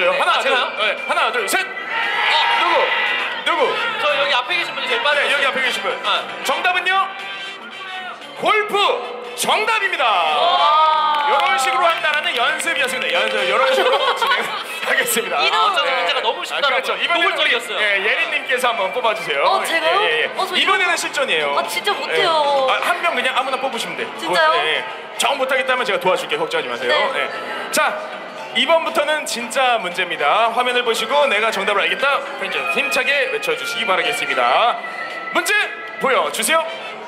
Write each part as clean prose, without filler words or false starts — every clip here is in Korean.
먼저요. 네. 하나, 둘, 제가요? 네. 하나, 둘, 셋. 누구? 저 여기 앞에 계신 분이 제일 빠르네. 여기 앞에 계신 분. 아. 정답은요? 골프 정답입니다. 이런 식으로 한다라는 연습이었습니다. 이런 식으로 진행하겠습니다. 어쩌면 문제가 너무 쉽더라고요. 그렇죠. 노골적이었어요. 예린님께서 한번 뽑아주세요. 제가요? 저 이번에는 실전이에요. 진짜 못해요. 한 명 그냥 아무나 뽑으시면 돼. 진짜요? 정 못하겠다면 제가 도와줄게요. 걱정하지 마세요. 네. 자, 이번부터는 진짜 문제입니다. 화면을 보시고 내가 정답을 알겠다. 펜즈 힘차게 외쳐주시기 바라겠습니다. 문제 보여주세요.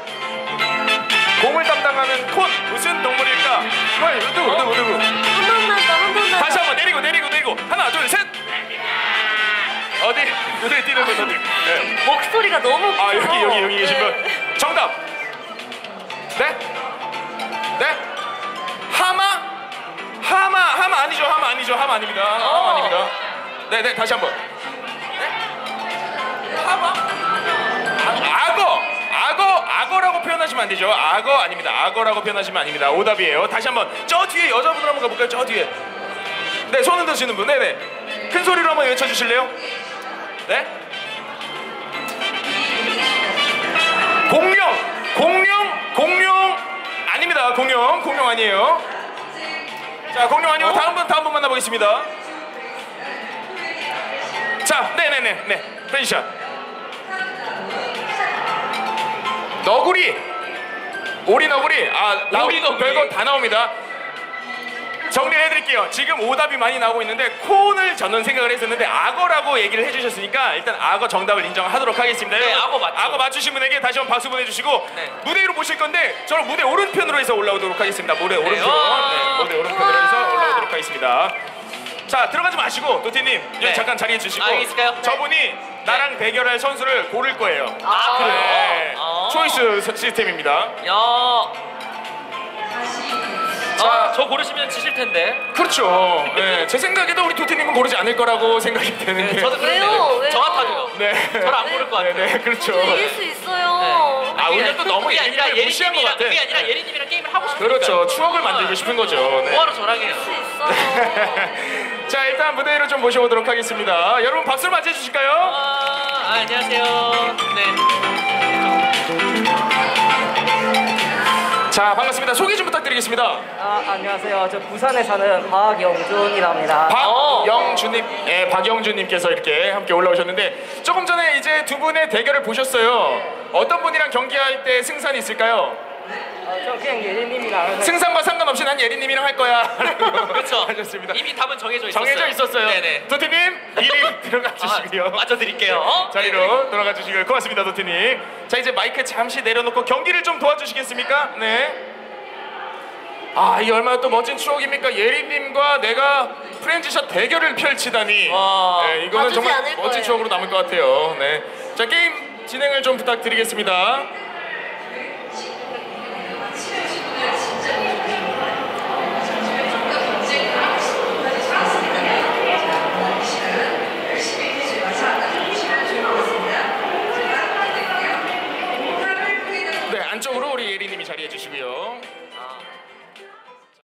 공을 담당하는 콘 무슨 동물일까? 누구? 한번 난다. 다시 한번 내리고 하나 둘 셋. 어디? 눈에 띄는 분 어디? 네. 목소리가 너무 아 커서. 여기 계신 분. 정답. 네? 하마 아니죠. 하마 아닙니다. 네 다시 한번. 네? 하마? 악어라고 표현하시면 안 되죠. 악어 아닙니다. 악어라고 표현하시면 아닙니다. 오답이에요. 다시 한번 저 뒤에 여자분들 한번 가볼까요? 저 뒤에. 네, 손 흔드시는 분. 네네. 큰 소리로 한번 외쳐주실래요? 네? 공룡 아닙니다. 공룡 아니에요. 자, 공룡 아니고 다음 분 만나보겠습니다. 자, 네네네. 펜샷. 너구리. 오리너구리. 별거 다 나옵니다. 정리해드릴게요. 지금 오답이 많이 나오고 있는데 콘을 저는 생각을 했었는데 악어라고 얘기를 해주셨으니까 일단 악어 정답을 인정하도록 하겠습니다. 네, 악어 맞죠. 악어 맞추신 분에게 다시 한번 박수 보내주시고 네. 무대 위로 모실 건데 저는 무대 오른편으로 해서 올라오도록 하겠습니다. 무대 오른편으로 해서 올라오도록 하겠습니다. 자, 들어가지 마시고 도티님 여기 잠깐 자리해 주시고 있을까요? 저분이 나랑 대결할 선수를 고를 거예요. 그래요? 네. 초이스 시스템입니다. 저 고르시면 지실 텐데. 그렇죠. 네, 제 생각에도 우리 도티님은 고르지 않을 거라고 생각이 되는데. 저도 그런데요. 저 같아요. 네. 저를 안 고를 것 같아요. 네, 그렇죠. 이길 수 있어요. 오늘 또 너무 그게 아니라 예린님을 무시한 것 같아. 그게 아니라 예린님이랑 게임을 하고 싶으니까. 그렇죠. 추억을 만들고 싶은 거죠. 네. 뭐하러 저랑 해요? 수 있어요. 자, 일단 무대 위로 좀 모셔보도록 하겠습니다. 여러분 박수로 맞이해 주실까요? 안녕하세요. 네. 자, 반갑습니다. 소개 좀 부탁드리겠습니다. 안녕하세요. 저 부산에 사는 박영준이라 합니다. 박영준님께서 이렇게 함께 올라오셨는데 조금 전에 이제 두 분의 대결을 보셨어요. 어떤 분이랑 경기할 때 승산이 있을까요? 저 그냥 예린님이랑 승산과 상관없이 난 예린님이랑 할 거야. 그렇죠. 하셨습니다. 이미 답은 정해져 있었어요. 네네. 도티님 미리 들어가 주시고요. 맞춰드릴게요. 자리로 돌아가 주시고요. 고맙습니다, 도티님. 자, 이제 마이크 잠시 내려놓고 경기를 좀 도와주시겠습니까? 네. 이게 얼마나 또 멋진 추억입니까? 예린님과 내가 프렌즈샷 대결을 펼치다니. 네, 이거는 정말 멋진 추억으로 남을 것 같아요. 네. 자, 게임 진행을 좀 부탁드리겠습니다.